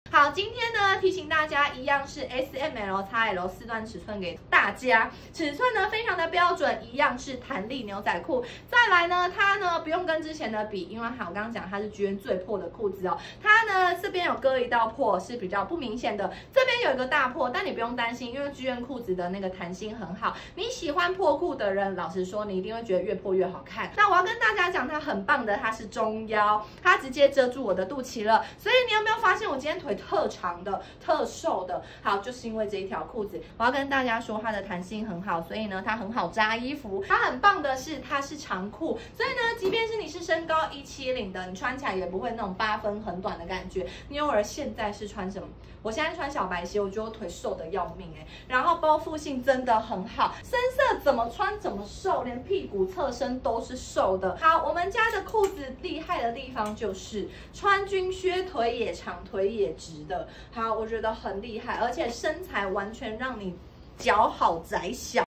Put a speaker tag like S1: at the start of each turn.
S1: 好，今天呢提醒大家，一样是 S、M、L、XL 4段尺寸给大家，尺寸呢非常的标准，一样是弹力牛仔裤。再来呢，它呢不用跟之前的比，因为好，我刚刚讲它是 GN 最破的裤子哦，它呢这边有割一道破是比较不明显的，这边有一个大破，但你不用担心，因为 GN 裤子的那个弹性很好。你喜欢破裤的人，老实说，你一定会觉得越破越好看。那我要跟大家讲，它很棒的，它是中腰，它直接遮住我的肚脐了。所以你有没有发现我今天腿特长的、特瘦的？好，就是因为这一条裤子。我要跟大家说，它的弹性很好，所以呢，它很好扎衣服。它很棒的是，它是长裤，所以呢，即便是你是身高170的，你穿起来也不会那种8分很短的感觉。你偶尔现在是穿什么？我现在穿小白鞋，我觉得我腿瘦的要命然后包覆性真的很好，深色怎么穿怎么瘦，连屁股侧身都是瘦的。好，我们家的裤子厉害的地方就是穿军靴腿也长，腿也直的。好，我觉得很厉害，而且身材完全让你脚好窄小。